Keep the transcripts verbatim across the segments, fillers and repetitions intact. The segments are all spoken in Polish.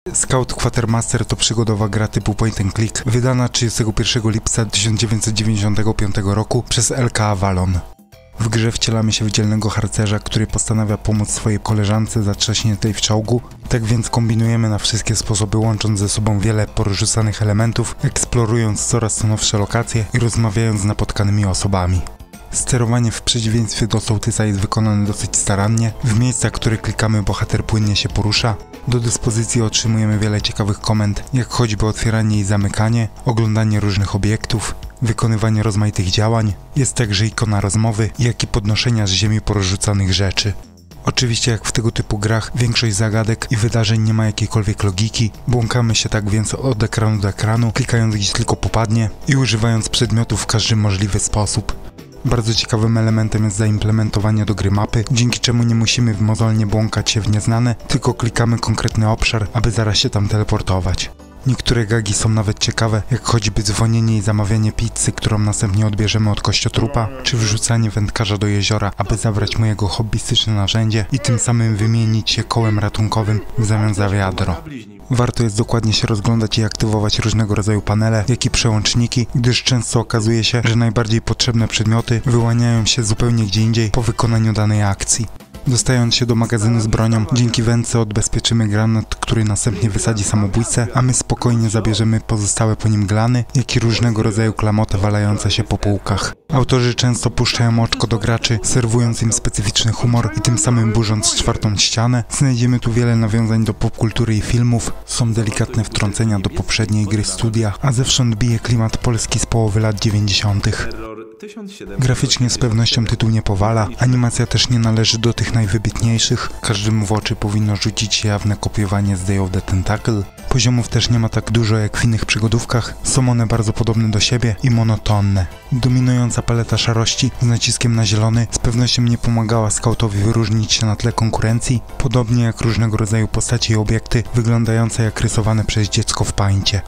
Scout Quatermaster to przygodowa gra typu point and click, wydana trzydziestego pierwszego lipca tysiąc dziewięćset dziewięćdziesiątego piątego roku przez L K Avalon. W grze wcielamy się w dzielnego harcerza, który postanawia pomóc swojej koleżance zatrzaśniętej w czołgu. Tak więc kombinujemy na wszystkie sposoby, łącząc ze sobą wiele porozrzucanych elementów, eksplorując coraz to nowsze lokacje i rozmawiając z napotkanymi osobami. Sterowanie w przeciwieństwie do sołtysa jest wykonane dosyć starannie. W miejscach, które klikamy, bohater płynnie się porusza. Do dyspozycji otrzymujemy wiele ciekawych komend, jak choćby otwieranie i zamykanie, oglądanie różnych obiektów, wykonywanie rozmaitych działań. Jest także ikona rozmowy, jak i podnoszenia z ziemi porozrzucanych rzeczy. Oczywiście jak w tego typu grach większość zagadek i wydarzeń nie ma jakiejkolwiek logiki, błąkamy się tak więc od ekranu do ekranu, klikając gdzieś tylko popadnie i używając przedmiotów w każdy możliwy sposób. Bardzo ciekawym elementem jest zaimplementowanie do gry mapy, dzięki czemu nie musimy mozolnie błąkać się w nieznane, tylko klikamy konkretny obszar, aby zaraz się tam teleportować. Niektóre gagi są nawet ciekawe, jak choćby dzwonienie i zamawianie pizzy, którą następnie odbierzemy od kościotrupa, czy wrzucanie wędkarza do jeziora, aby zabrać mu jego hobbystyczne narzędzie i tym samym wymienić się kołem ratunkowym w zamian za wiadro. Warto jest dokładnie się rozglądać i aktywować różnego rodzaju panele, jak i przełączniki, gdyż często okazuje się, że najbardziej potrzebne przedmioty wyłaniają się zupełnie gdzie indziej po wykonaniu danej akcji. Dostając się do magazynu z bronią, dzięki wędce odbezpieczymy granat, który następnie wysadzi samobójcę, a my spokojnie zabierzemy pozostałe po nim glany, jak i różnego rodzaju klamoty walające się po półkach. Autorzy często puszczają oczko do graczy, serwując im specyficzny humor i tym samym burząc czwartą ścianę. Znajdziemy tu wiele nawiązań do popkultury i filmów, są delikatne wtrącenia do poprzedniej gry studia, a zewsząd bije klimat polski z połowy lat dziewięćdziesiątych. Graficznie z pewnością tytuł nie powala, animacja też nie należy do tych najwybitniejszych, każdemu w oczy powinno rzucić się jawne kopiowanie z Day of the Tentacle. Poziomów też nie ma tak dużo jak w innych przygodówkach, są one bardzo podobne do siebie i monotonne. Dominująca paleta szarości z naciskiem na zielony z pewnością nie pomagała skautowi wyróżnić się na tle konkurencji, podobnie jak różnego rodzaju postacie i obiekty wyglądające jak rysowane przez dziecko w paincie.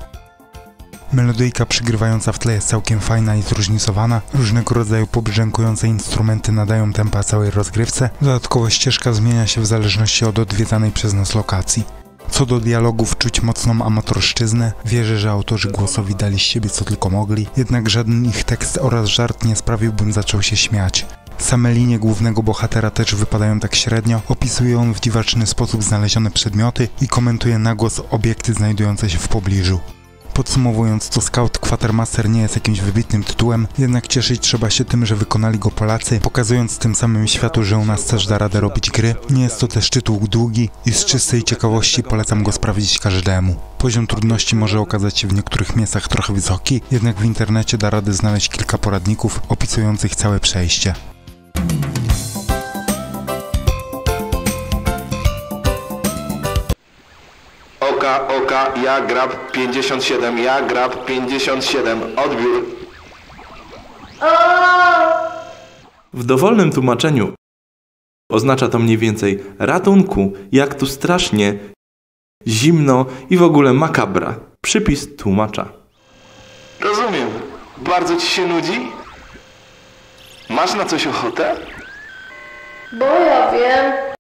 Melodyjka przygrywająca w tle jest całkiem fajna i zróżnicowana, różnego rodzaju pobrzękujące instrumenty nadają tempa całej rozgrywce, dodatkowo ścieżka zmienia się w zależności od odwiedzanej przez nas lokacji. Co do dialogów czuć mocną amatorszczyznę, wierzę, że autorzy głosowi dali z siebie co tylko mogli, jednak żaden ich tekst oraz żart nie sprawił, bym zaczął się śmiać. Same linie głównego bohatera też wypadają tak średnio, opisuje on w dziwaczny sposób znalezione przedmioty i komentuje na głos obiekty znajdujące się w pobliżu. Podsumowując, to Scout Quatermaster nie jest jakimś wybitnym tytułem, jednak cieszyć trzeba się tym, że wykonali go Polacy, pokazując tym samym światu, że u nas też da radę robić gry. Nie jest to też tytuł długi i z czystej ciekawości polecam go sprawdzić każdemu. Poziom trudności może okazać się w niektórych miejscach trochę wysoki, jednak w internecie da radę znaleźć kilka poradników opisujących całe przejście. Oka, oka, ja grab pięćdziesiąt siedem, ja grab pięćdziesiąt siedem, odbiór. W dowolnym tłumaczeniu oznacza to mniej więcej ratunku, jak tu strasznie, zimno i w ogóle makabra. Przypis tłumacza. Rozumiem. Bardzo ci się nudzi? Masz na coś ochotę? Bo ja wiem.